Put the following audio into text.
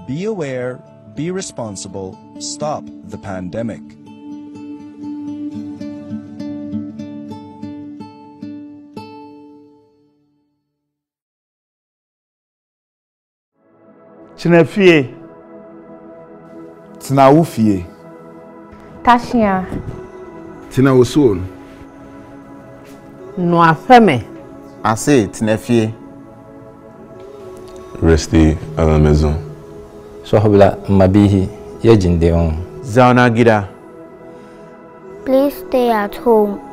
Be aware, be responsible, stop the pandemic. Chinefie. Tina ufie. Tashia. Tina usun. No afeme. Ase tinefie. Restez à la maison. Sohbla mabihi yejinde on. Zauna gida. Please stay at home.